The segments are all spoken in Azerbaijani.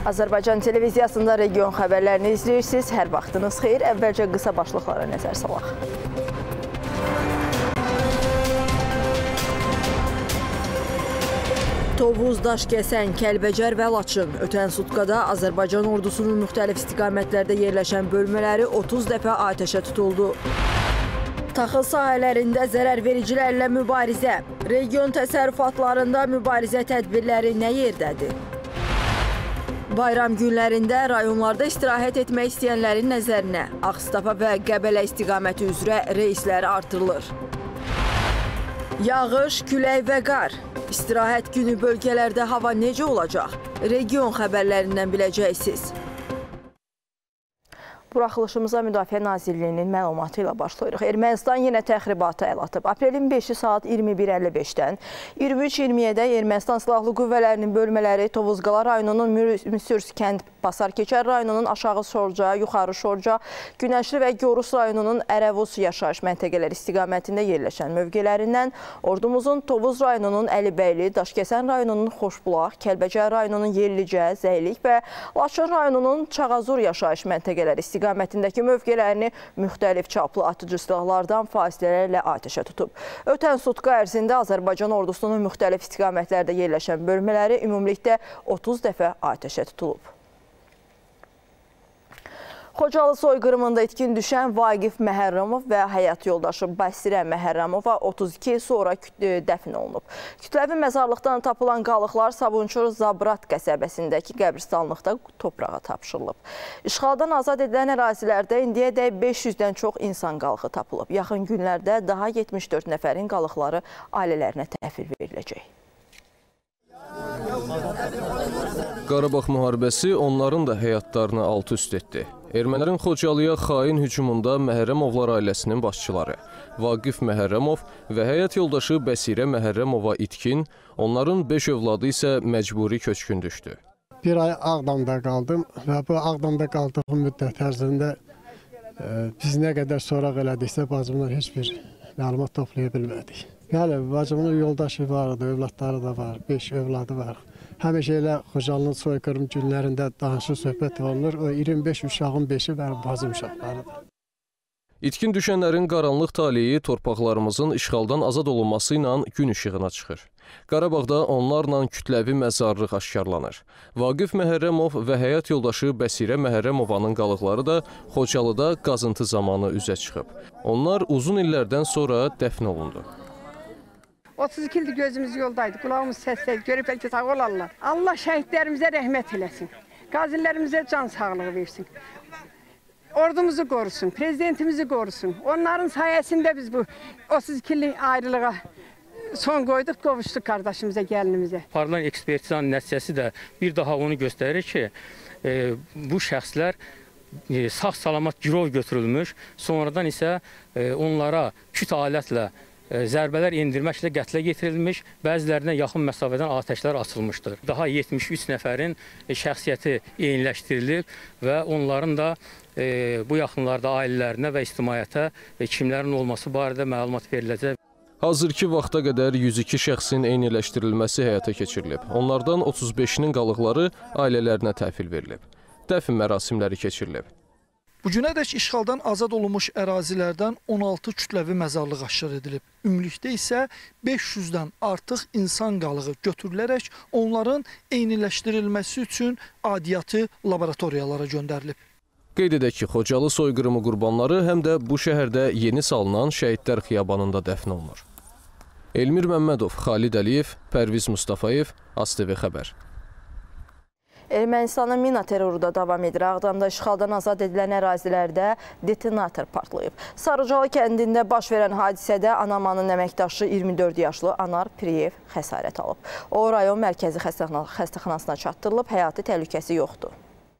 Azərbaycan televiziyasında region xəbərlərini izləyirsiniz. Hər vaxtınız xeyir. Əvvəlcə qısa başlıqlara nəzər salaq. Tovuz, Daşkəsən, Kəlbəcər və Laçın ötən sutkada Azərbaycan ordusunun müxtəlif istiqamətlərdə yerləşən bölmələri 30 dəfə atəşə tutuldu. Taxıl sahələrində zərərvericilərlə mübarizə. Region təsərrüfatlarında mübarizə tədbirləri nə yerdədir? Bayram günlərində rayonlarda istirahət etmək istəyənlərin nəzərinə Ağstafa və Qəbələ istiqaməti üzrə reyslər artırılır. Yağış, külək və qar. İstirahət günü bölgələrdə hava necə olacaq? Region xəbərlərindən biləcəksiniz. Buraxılışımıza Müdafiə Nazirliyinin məlumatı ilə başlayırıq. Ermənistan yenə təxribata əl atıb. Aprelin 5-i saat 21:55-dən 23:20-də Ermənistan Silahlı Qüvvələrinin bölmələri Tovuzqala rayonunun Müsürs kənd, Basarkeçər rayonunun Aşağı Şorca, Yuxarı Şorca, Günəşli və Gorus rayonunun Ərəvuz yaşayış məntəqələri istiqamətində yerləşən mövqələrindən ordumuzun Tovuz rayonunun Əlibəyli, Daşkəsən rayonunun Xoşbulaq, Kəlbəcər rayonunun Yerlicə, Zəylik və Laçın rayonunun Çağazur yaşayış məntəqələri istiqamətindəki mövqələrini müxtəlif çaplı atıcı silahlardan fasilələrlə atəşə tutub. Ötən sutka ərzində Azərbaycan ordusunun müxtəlif istiqamətlərdə yerləşən bölmələri ümumilikdə 30 dəfə atəşə tutulub. Xocalı soyqırımında itkin düşən Vaqif Məhərrəmov və həyat yoldaşı Basirə Məhərrəmova 32 il sonra dəfn olunub. Kütləvi məzarlıqdan tapılan qalıqlar Sabunçur Zabrat qəsəbəsindəki qəbristanlıqda toprağa tapşırılıb. İşğaldan azad edilən ərazilərdə indiyədək 500-dən çox insan qalığı tapılıb. Yaxın günlərdə daha 74 nəfərin qalıqları ailələrinə təhvil veriləcək. Qarabağ müharibəsi onların da həyatlarını alt-üst etdi. Ermənilərin Xocalıya xain hücumunda Məhərrəmovlar ailəsinin başçıları Vaqif Məhərrəmov və həyat yoldaşı Bəsirə Məhərrəmova itkin, onların 5 övladı isə məcburi köçkün düşdü. Bir ay Ağdamda qaldım və bu Ağdamda qaldığım müddət ərzində biz nə qədər soraq elədiksə bacımdan heç bir məlumat toplaya bilmədik. Bəli, bacımın yoldaşı vardı, övladları da var, 5 övladı var. Həmişə elə Xocalının soyqırım günlərində danışıq söhbət olunur. O 25 uşağın 5-i mənim bacım uşaqlarıdır. İtkin düşənlərin qaranlıq taleyi torpaqlarımızın işğaldan azad olunması ilə gün işığına çıxır. Qarabağda onlarla kütləvi məzarlıq aşkarlanır. Vaqif Məhərrəmov və həyat yoldaşı Bəsirə Məhərrəmovanın qalıqları da Xocalıda qazıntı zamanı üzə çıxıb. Onlar uzun illərdən sonra dəfn olundu. 32 ildir gözümüz yoldaydı, qulağımız səssəydi, görüblər ki, sağ olarlar. Allah şəhidlərimizə rəhmət eləsin, qazilərimizə can sağlığı versin, ordumuzu qorusun, prezidentimizi qorusun. Onların sayəsində biz bu 32 illik ayrılığa son qoyduq, qovuşduq qardaşımıza, gəlinimizə. Parlament ekspertizanın nəticəsi də bir daha onu göstərir ki, bu şəxslər sağ-salamat girov götürülmüş, sonradan isə onlara küt alətlə zərbələr endirməklə qətlə yetirilmiş, bəzilərinə yaxın məsafədən atəşlər açılmışdır. Daha 73 nəfərin şəxsiyyəti eyniləşdirilib və onların da bu yaxınlarda ailələrinə və ictimaiyyətə kimlərin olması barədə məlumat veriləcək. Hazırki vaxta qədər 102 şəxsin eyniləşdirilməsi həyata keçirilib. Onlardan 35-nin qalıqları ailələrinə təhvil verilib. Dəfn mərasimləri keçirilib. Bugünədək işğaldan azad olunmuş ərazilərdən 16 kütləvi məzarlıq aşkar edilib. Ümumilikdə isə 500-dən artıq insan qalığı götürülərək onların eyniləşdirilməsi üçün adiyyatı laboratoriyalara göndərilib. Qeyd edək ki, Xocalı soyqırımı qurbanları həm də bu şəhərdə yeni salınan Şəhidlər Xiyabanında dəfn olunur. Elmir Məmmədov, Xalid Əliyev, Pərviz Mustafayev, ASTV Xəbər. Ermənistanın mina terroru da davam edir. Ağdamda işğaldan azad edilən ərazilərdə detonator partlayıb. Sarıcalı kəndində baş verən hadisədə Anamanın əməkdaşı 24 yaşlı Anar Piriyev xəsarət alıb. O, rayon mərkəzi xəstəxanasına çatdırılıb, həyati təhlükəsi yoxdur.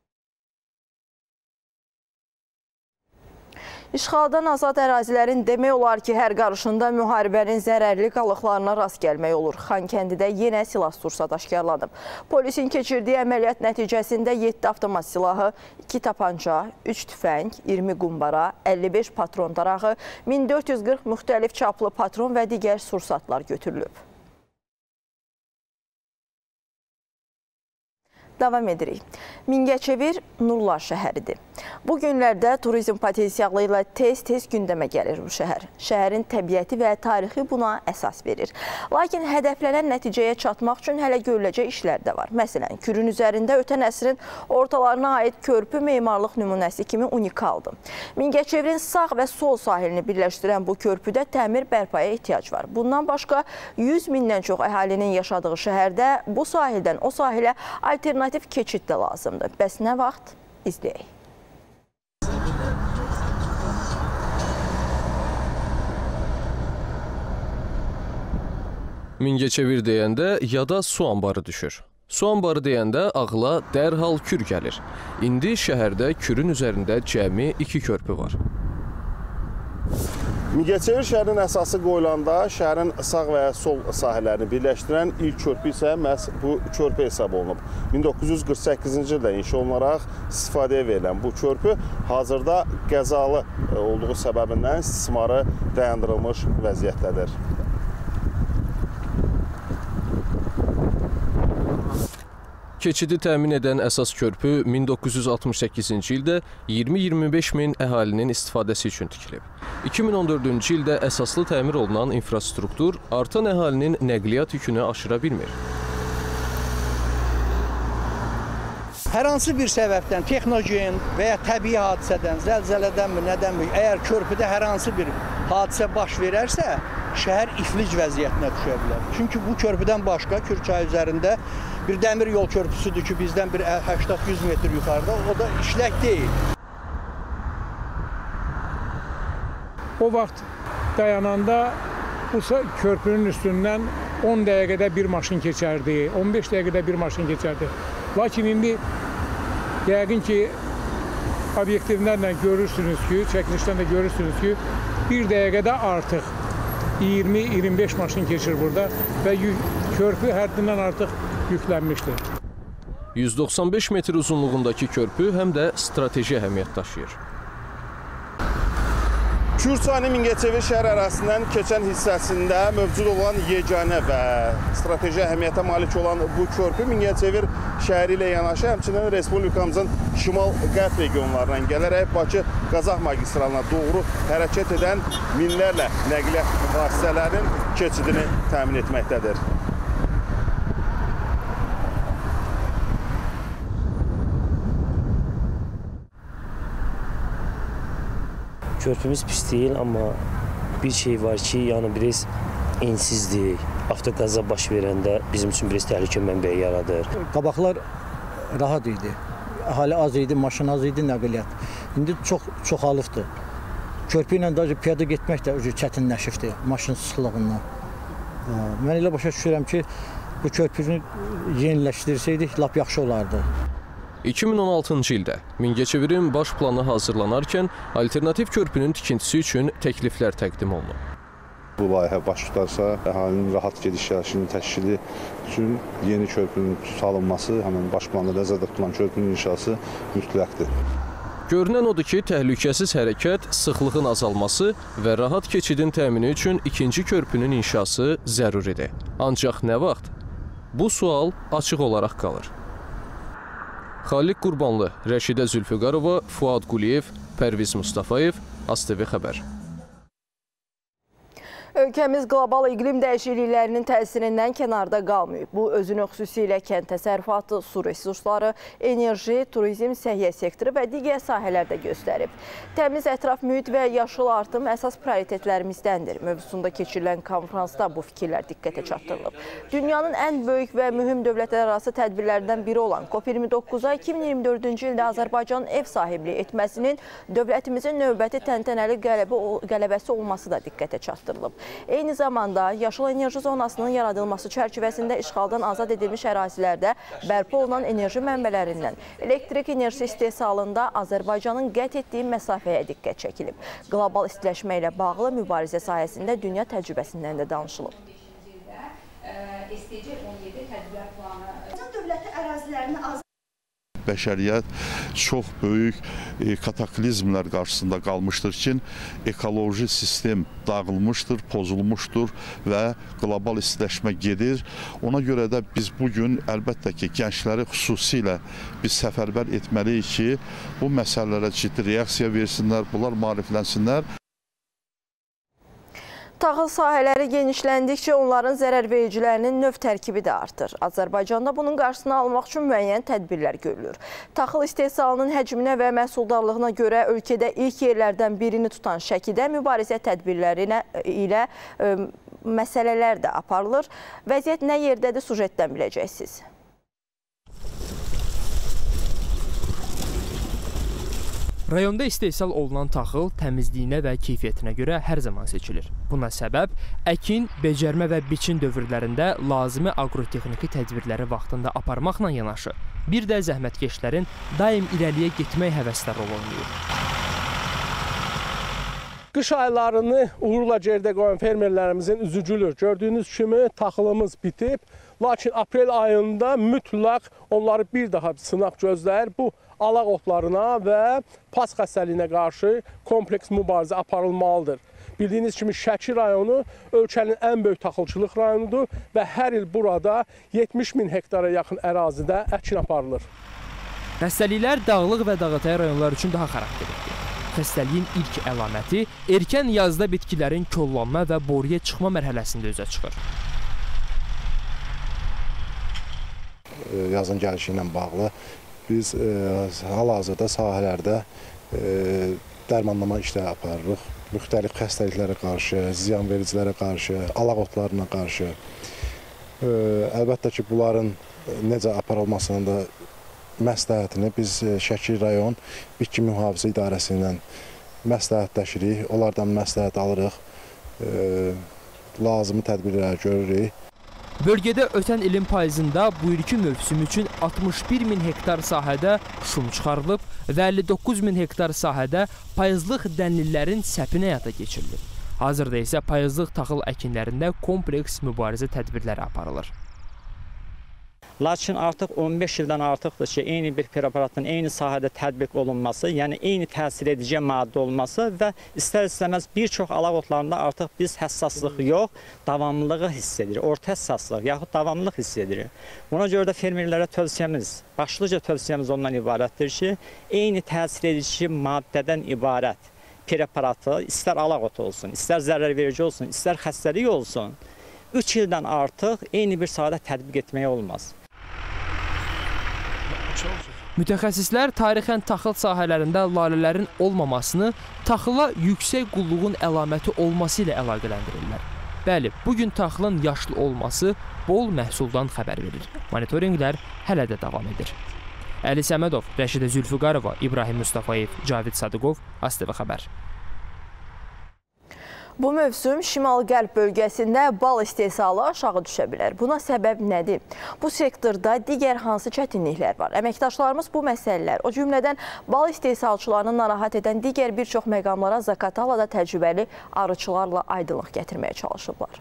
İşğaldan azad ərazilərin demək olar ki, hər qarışında müharibənin zərərli qalıqlarına rast gəlmək olur. Xankəndidə yenə silah-sursat aşkarlanıb. Polisin keçirdiyi əməliyyat nəticəsində 7 avtomat silahı, 2 tapanca, 3 tüfəng, 20 qumbara, 55 patron darağı, 1440 müxtəlif çaplı patron və digər sursatlar götürülüb. Davam edirik. Mingəçevir Nurlar şəhəridir. Bu günlərdə turizm potensialı ilə tez-tez gündəmə gəlir bu şəhər. Şəhərin təbiəti və tarixi buna əsas verir. Lakin hədəflənən nəticəyə çatmaq üçün hələ görüləcək işlər də var. Məsələn, Kürün üzərində ötən əsrin ortalarına aid körpü memarlıq nümunəsi kimi unikaldır. Mingəçevirin sağ və sol sahilini birləşdirən bu körpüdə təmir bərpaya ehtiyac var. Bundan başqa 100 mindən çox əhalinin yaşadığı şəhərdə bu sahildən o sahilə alternativ keçid də lazımdır. Bəs nə vaxt? İzləyək. Mingəçevir deyəndə yada su anbarı düşür. Su anbarı deyəndə ağla dərhal Kür gəlir. İndi şəhərdə Kürün üzərində cəmi 2 körpü var. Mingəçevir şəhərinin əsası qoyulanda şəhərin sağ və sol sahələrini birləşdirən ilk körpü isə məhz bu körpü hesab olunub. 1948-ci ildə inşa olunaraq istifadəyə verilən bu körpü hazırda qəzalı olduğu səbəbindən istismarı dayandırılmış vəziyyətdədir. Keçidi təmin edən əsas körpü 1968-ci ildə 20-25 min əhalinin istifadəsi üçün tikilib. 2014-cü ildə əsaslı təmir olunan infrastruktur artan əhalinin nəqliyyat yükünü aşıra bilmir. Hər hansı bir səbəbdən, texnogen və ya təbii hadisədən, zəlzələdənmi, nədənmi, əgər körpüdə hər hansı bir hadisə baş verərsə, şəhər iflic vəziyyətinə düşə bilər. Çünki bu körpüdən başqa Kür çayı üzərində bir dəmir yol körpüsüdür ki, bizdən bir 80-100 metr yuxarıda, o da işlək deyil. O vaxt dayananda bu körpünün üstündən 10 dəqiqədə bir maşın keçərdi, 15 dəqiqədə bir maşın keçərdi. Lakin indi yəqin ki, obyektivlərlə görürsünüz ki, çəkilişdən də görürsünüz ki, bir dəqiqədə artıq 20-25 maşın keçir burada və körpü həddindən artıq yüklənmişdir. 195 metr uzunluğundakı körpü həm də strateji əhəmiyyət daşıyır. Kür çayının Mingəçevir şəhər ərazisindən keçən hissəsində mövcud olan yeganə və strateji əhəmiyyətə malik olan bu körpü Mingəçevir şəhəri ilə yanaşı, həmçinin Respublikamızın şimal-qərb regionlarından gələrək Bakı-Qazax magistralına doğru hərəkət edən minlərlə nəqliyyat vasitələrinin keçidini təmin etməkdədir. Körpümüz pis deyil, amma bir şey var ki, yəni biraz ensizdir. Avtoqaza baş verəndə bizim üçün biraz təhlükə mənbəyi yaradır. Qabaqlar rahat idi. Əhali az idi, maşın az idi, nəqliyyat. İndi çoxalıbdır. Körpü ilə də piyada getmək də çətinləşibdir maşın sıxlığından. Mən elə başa düşürəm ki, bu körpünü yeniləşdirsəydik, lap yaxşı olardı. 2016-cı ildə Mingəçevirin baş planı hazırlanarkən alternativ körpünün tikintisi üçün təkliflər təqdim olunub. Bu layihə baş tutarsa, əhalinin rahat gediş-gəlişinin təşkili üçün yeni körpünün salınması, həmin baş planda nəzərdə tutulan körpünün inşası mütləqdir. Görünən odur ki, təhlükəsiz hərəkət, sıxlığın azalması və rahat keçidin təmini üçün ikinci körpünün inşası zəruridir. Ancaq nə vaxt? Bu sual açıq olaraq qalır. Xaliq Qurbanlı, Rəşidə Zülfüqarova, Fuad Quliyev, Pərviz Mustafayev, ASTV xəbər. Ölkəmiz qlobal iqlim dəyişikliklərinin təsirindən kənarda qalmayıb. Bu, özünü xüsusilə kənd təsərrüfatı, su resursları, enerji, turizm, səhiyyə sektoru və digər sahələrdə göstərib. Təmiz ətraf mühit və yaşıl artım əsas prioritetlərimizdəndir. Mövzusunda keçirilən konferansda bu fikirlər diqqətə çatdırılıb. Dünyanın ən böyük və mühüm dövlətlərarası tədbirlərdən biri olan COP29-a 2024-cü ildə Azərbaycanın ev sahibliyi etməsinin dövlətimizin növbəti təntənəli qələbəsi olması da diqqətə çatdırılıb. Eyni zamanda yaşıl enerji zonasının yaradılması çərçivəsində işğaldan azad edilmiş ərazilərdə bərpa olunan enerji mənbələrindən elektrik enerjisi istehsalında Azərbaycanın qət etdiyi məsafəyə diqqət çəkilib. Qlobal istiləşmə ilə bağlı mübarizə sahəsində dünya təcrübəsindən də danışılıb. SDG 17 tədbirlər planı dövləti ərazilərini bəşəriyyət çox böyük kataklizmlər qarşısında qalmışdır ki, ekoloji sistem dağılmışdır, pozulmuşdur və qlobal istiləşmə gedir. Ona görə də biz bugün əlbəttə ki, gəncləri xüsusilə biz səfərbər etməliyik ki, bu məsələlərə ciddi reaksiya versinlər, bunlar maariflənsinlər. Taxıl sahələri genişləndikcə onların zərərvericilərinin növ tərkibi də artır. Azərbaycanda bunun qarşısını almaq üçün müəyyən tədbirlər görülür. Taxıl istehsalının həcminə və məhsuldarlığına görə ölkədə ilk yerlərdən birini tutan Şəkidə mübarizə tədbirləri ilə məsələlər də aparılır. Vəziyyət nə yerdədir, sujetdən biləcəksiniz. Rayonda istehsal olunan taxıl təmizliyinə və keyfiyyətinə görə hər zaman seçilir. Buna səbəb əkin, becərmə və biçin dövrlərində lazımi agrotexniki tədbirləri vaxtında aparmaqla yanaşı, bir də zəhmətkeşlərin daim irəliyə getmək həvəsləri olanlayır. Qış aylarını uğurla gerdə qoyan fermerlərimizin üzücülür. Gördüyünüz kimi taxılımız bitib, lakin aprel ayında mütləq onları bir daha sınaq gözləyir. Bu alaq otlarına və pas xəstəliyinə qarşı kompleks mübarizə aparılmalıdır. Bildiyiniz kimi Şəki rayonu ölkənin ən böyük taxılçılıq rayonudur və hər il burada 70 min hektara yaxın ərazidə əkin aparılır. Xəstəliklər dağlıq və dağətəyi rayonlar üçün daha xarakterlidir. Xəstəliyin ilk əlaməti erkən yazda bitkilərin kollanma və boruya çıxma mərhələsində üzə çıxır. Yazın gəlişi ilə bağlı biz hal-hazırda sahələrdə dərmanlama işləri aparırıq. Müxtəlif xəstəliklərə qarşı, ziyanvericilərə qarşı, alaq otlarına qarşı. Əlbəttə ki, bunların necə aparılmasının da məsləhətini biz Şəki rayon Bitki Mühafizə İdarəsi ilə məsləhətləşirik. Onlardan məsləhət alırıq, lazımi tədbirləri görürük. Bölgədə ötən ilin payızında bu ilki mövsüm üçün 61 min hektar sahədə şum çıxarılıb və 59 min hektar sahədə payızlıq dənlilərin səpini həyata keçirilir. Hazırda isə payızlıq taxıl əkinlərində kompleks mübarizə tədbirləri aparılır. Lakin artıq 15 ildən artıqdır ki, eyni bir preparatın eyni sahədə tətbiq olunması, yəni eyni təsir edici maddə olması və istər-istəməz bir çox alaq otlarında artıq biz həssaslıq yox, davamlılığı hiss edirik, orta həssaslıq yaxud davamlılıq hiss edirik. Buna görə də fermerlərə tövsiyəmiz, başlıca tövsiyəmiz ondan ibarətdir ki, eyni təsir edici maddədən ibarət preparatı, istər alaq otu olsun, istər zərər verici olsun, istər xəstəlik olsun, 3 ildən artıq eyni bir sahədə tətbiq etməyə olmaz. Mütəxəssislər tarixən taxıl sahələrində lalələrin olmamasını taxıla yüksək qulluğun əlaməti olması ilə əlaqələndirirlər. Bəli, bugün taxılın yaşlı olması bol məhsuldan xəbər verir. Monitorinqlər hələ də davam edir. Əli Səmədov, Rəşidə Zülfüqarova, İbrahim Mustafayev, Cavid Sadıqov, ASTV Xəbər. Bu mövsüm şimal-qərb bölgəsində bal istehsalı aşağı düşə bilər. Buna səbəb nədir? Bu sektorda digər hansı çətinliklər var? Əməkdaşlarımız bu məsələlər, o cümlədən bal istehsalçılarını narahat edən digər bir çox məqamlara Zaqatalada təcrübəli arıçılarla aydınlıq gətirməyə çalışıblar.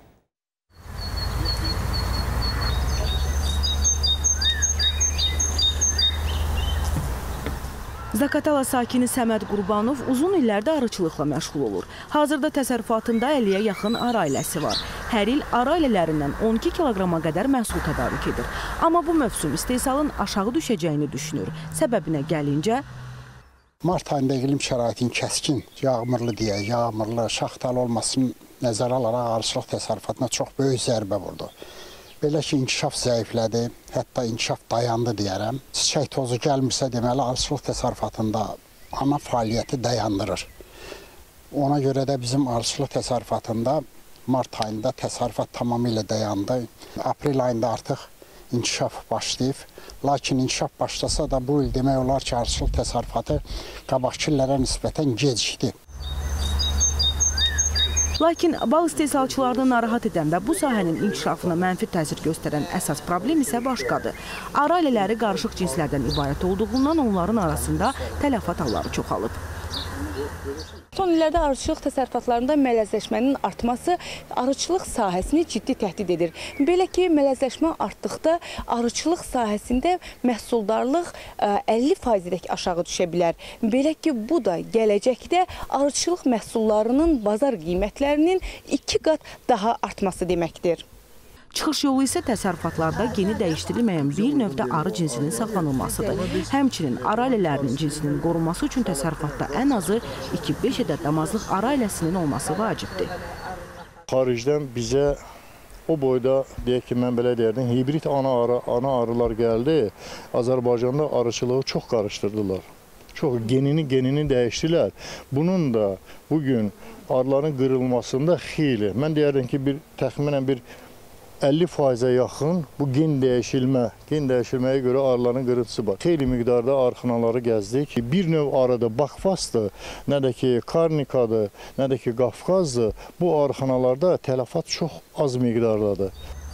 Zaqatala sakini Səməd Qurbanov uzun illərdə arıçılıqla məşğul olur. Hazırda təsərrüfatında 50-yə yaxın arı ailəsi var. Hər il arı ailələrindən 12 kiloqrama qədər məhsul tədarük edir. Amma bu mövsüm istehsalın aşağı düşəcəyini düşünür. Səbəbinə gəlincə, Mart ayında iqlim şəraitinin kəskin, yağmurlu deyək, yağmurlu, şaxtalı olmasını nəzərə alaraq arıçılıq təsərrüfatına çox böyük zərbə vurdu. Belə ki, inkişaf zəiflədi, hətta inkişaf dayandı deyərəm. Çiçək tozu gəlmirsə deməli, arıçılıq təsərrüfatında ana fəaliyyəti dayandırır. Ona görə də bizim arıçılıq təsərrüfatında mart ayında təsərrüfat tamamilə dayandı. Aprel ayında artıq inkişaf başlayıb. Lakin inkişaf başlasa da bu il demək olar ki, arıçılıq təsərrüfatı qabaqki illərə nisbətən gecikdi. Lakin bal istehsalçılarını narahat edən və bu sahənin inkişafına mənfi təsir göstərən əsas problem isə başqadır. Arı ailələri qarışıq cinslərdən ibarət olduğundan onların arasında tələfat halları çoxalıb. Son illərdə arıçılıq təsərrüfatlarında məlazləşmənin artması arıçılıq sahəsini ciddi təhdid edir. Belə ki, məlazləşmə artdıqda arıçılıq sahəsində məhsuldarlıq 50%-dək aşağı düşə bilər. Belə ki, bu da gələcəkdə arıçılıq məhsullarının bazar qiymətlərinin 2 qat daha artması deməkdir. Çıxış yolu isə təsərrüfatlarda geni dəyişdirilməyən bir növdə arı cinsinin saxlanılmasıdır. Həmçinin arı ailələrinin cinsinin qorunması üçün təsərrüfatda ən azı 2-5 ədəd damazlıq arı ailəsinin olması vacibdir. Xaricdən bizə o boyda, deyək ki, mən belə deyərdim, hibrid ana arılar gəldi. Azərbaycanda arıçılığı çox qarışdırdılar. Çox genini dəyişdilər. Bunun da bugün arıların qırılmasında xeyli, mən deyərdim ki, təxminən 50%-ə yaxın bu gen dəyişilməyə görə arıların qırıntısı var. Xeyli miqdarda arıxanaları gəzdik. Bir növ arıda bakfasdır, nə də ki karnikadır, nə də ki qafqazdır. Bu arıxanalarda tələfat çox az miqdardadır.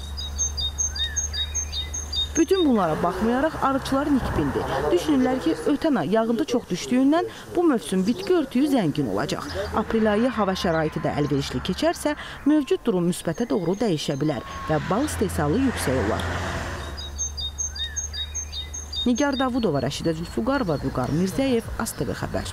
Bütün bunlara baxmayaraq arıçılar nikbindir. Düşünürlər ki, ötən ay yağıntı çox düşdüyündən bu mövsüm bitki örtüyü zəngin olacaq. Aprel ayı hava şəraiti də əlverişli keçərsə, mövcud durum müsbətə doğru dəyişə bilər və bal istehsalı yüksək olar. Nigar Davudova, Rəşidə Zülfüqarova, Vüqar Mirzəyev, ASTV xəbər.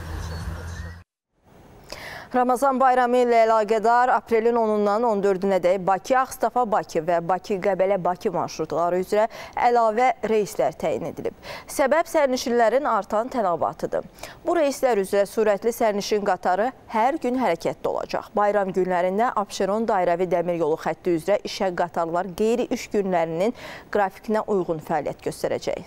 Ramazan bayramı ilə əlaqədar aprelin 10-dan 14-ədək Bakı-Ağstafa-Bakı və Bakı-Qəbələ-Bakı marşrutları üzrə əlavə reyslər təyin edilib. Səbəb sərnişinlərin artan tələbatıdır. Bu reyslər üzrə sürətli sərnişin qatarı hər gün hərəkətdə olacaq. Bayram günlərində Abşeron dairəvi dəmir yolu xətti üzrə işə qatarlar qeyri-iş günlərinin qrafikinə uyğun fəaliyyət göstərəcək.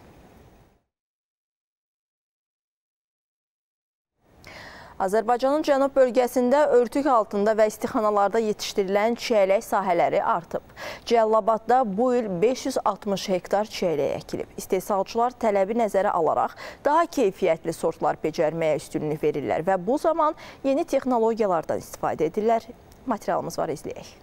Azərbaycanın cənub bölgəsində örtük altında və istixanalarda yetişdirilən çiyələk sahələri artıb. Cəlilabadda bu il 560 hektar çiyələk əkilib. İstehsalçılar tələbi nəzərə alaraq daha keyfiyyətli sortlar becərməyə üstünlük verirlər və bu zaman yeni texnologiyalardan istifadə edirlər. Materialımız var, izləyək.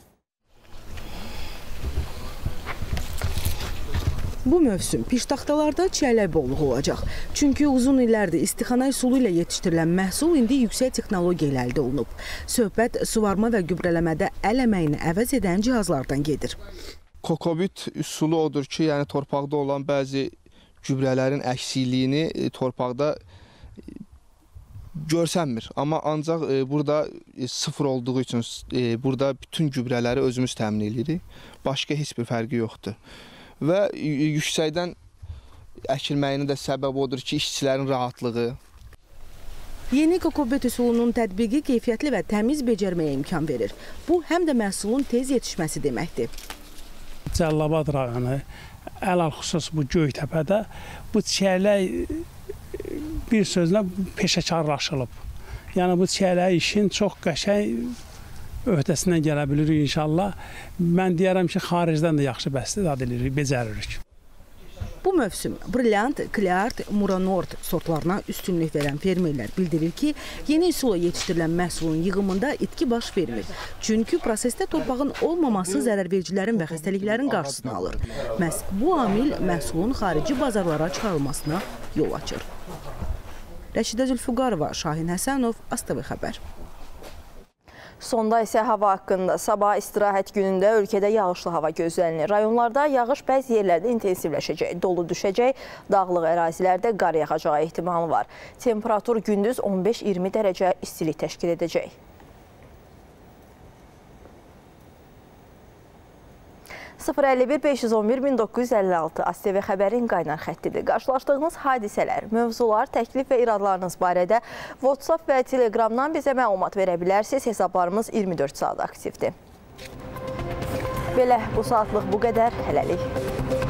Bu mövsüm piştaxtalarda çiyələk bolluğu olacaq. Çünki uzun illərdir istixana üsulu ilə yetişdirilən məhsul indi yüksək texnologiya ilə əldə olunub. Söhbət suvarma və gübrələmədə əl əməyini əvəz edən cihazlardan gedir. Kokobit üsulu odur ki, yəni torpaqda olan bəzi gübrələrin əksikliyini torpaqda görsənmir. Amma ancaq burada sıfır olduğu üçün burada bütün gübrələri özümüz təmin edirik. Başqa heç bir fərqi yoxdur. Və yüksəkdən əkilməyinin də səbəbi odur ki, işçilərin rahatlığı. Yeni kokobet üsulunun tətbiqi keyfiyyətli və təmiz becərməyə imkan verir. Bu, həm də məhsulun tez yetişməsi deməkdir. Cəlilabad rayonu, ələlxüsus bu Göytəpədə bu çiyələk bir sözlə peşəkarlaşılıb. Yəni bu çiyələk işin çox qəşəng öhdəsindən gələ bilirik inşallah. Mən deyərəm ki, xaricdən də yaxşı bəstədad edirik, becəririk. Bu mövsüm Brilliant, Cleart, Muranort sortlarına üstünlük verən fermerlər bildirir ki, yeni üsulla yetişdirilən məhsulun yığımında itki baş vermir. Çünki prosesdə torpağın olmaması zərərvericilərin və xəstəliklərin qarşısını alır. Məhz bu amil məhsulun xarici bazarlara çıxarılmasına yol açır. Rəşidə Zülfüqarova, Şahin Həsənov, ASTV xəbər. Sonda isə hava haqqında. Sabah istirahət günündə ölkədə yağışlı hava gözlənilir. Rayonlarda yağış bəzi yerlərdə intensivləşəcək, dolu düşəcək, dağlıq ərazilərdə qar yağacağı ehtimalı var. Temperatur gündüz 15-20 dərəcə istilik təşkil edəcək. 051-511-1956 ASTV xəbərin qaynar xəttidir. Qarşılaşdığınız hadisələr, mövzular, təklif və iradlarınız barədə WhatsApp və Telegramdan bizə məlumat verə bilərsiniz. Hesablarımız 24 saat aktivdir. Belə, bu saatlıq bu qədər. Hələlik.